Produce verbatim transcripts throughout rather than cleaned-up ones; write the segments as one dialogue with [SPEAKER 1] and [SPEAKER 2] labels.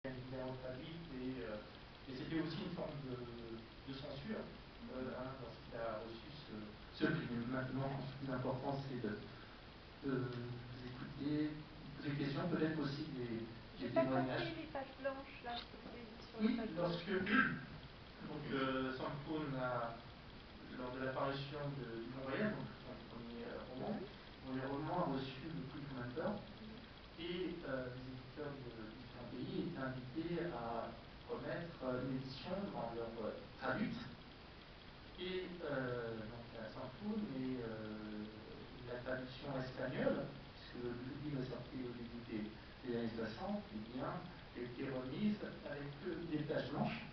[SPEAKER 1] évidemment traduite et, euh, et c'était aussi une forme de, de censure euh, hein, lorsqu'il a reçu ce, ce prix. Maintenant, je pense que le plus important, c'est de, de vous écouter, poser des questions, peut-être aussi des, des témoignages.
[SPEAKER 2] J'ai pas compris les pages blanches là que vous avez dit sur
[SPEAKER 1] oui,
[SPEAKER 2] les pages
[SPEAKER 1] lorsque donc, euh, Sankfoon a, lors de l'apparition du Bon Voyage, donc son premier euh, roman, dont les romans a reçu le prix Commentaire, et euh, les éditeurs de différents pays étaient invités à remettre euh, une édition dans leur euh, traduite. Et euh, donc à Sankfoon, mais euh, la traduction espagnole, puisque le livre est sorti au début des, des années soixante, eh bien, a été remise avec des pages blanches.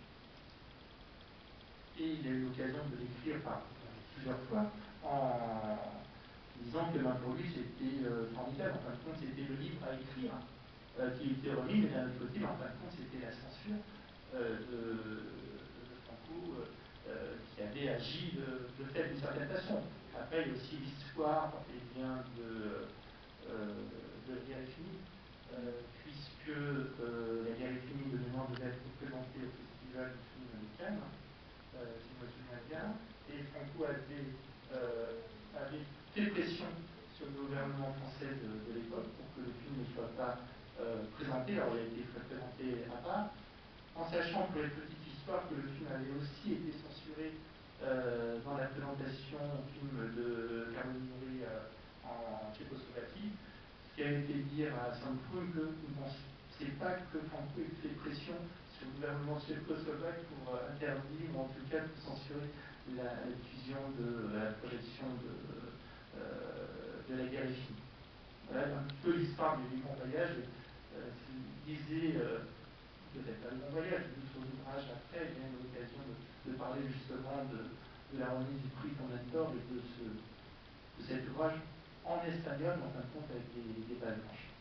[SPEAKER 1] Et il a eu l'occasion de l'écrire par plusieurs fois en disant que ben, pour lui c'était euh, formidable. En fin de compte, c'était le livre à écrire euh, qui était remis, mais d'un autre côté, en fin de compte, c'était la censure euh, de, de Franco euh, qui avait agi de, de fait d'une certaine façon. Après, il y a aussi l'histoire eh bien, de, euh, de la guerre est finie, euh, puisque euh, la guerre est finie de mémoire devait être présentée au Festival du film de Cannes. Euh, si je me souviens bien, et Franco avait, euh, avait fait pression sur le gouvernement français de, de l'époque pour que le film ne soit pas euh, présenté. Alors il a été présenté à part, en sachant pour les petites histoires que le film avait aussi été censuré euh, dans la présentation au film de Caroline Mouret euh, en Tchécoslovaquie, ce qui a été dire à Sankfoon que vous ne pensez pas que Franco ait fait pression sur le gouvernement tchécoslovaque pour euh, interdire, ou en tout cas pour censurer la, la diffusion de la projection de, euh, de la guerre est finie. Voilà un petit peu l'histoire du Bon Voyage. Euh, si vous lisez, euh, peut-être pas le Bon Voyage, d'autres ouvrages après, il y a eu l'occasion de, de parler justement de, de la remise du prix Commentaire et de, ce, de cet ouvrage en espagnol, en fin de compte, avec des, des pages blanches.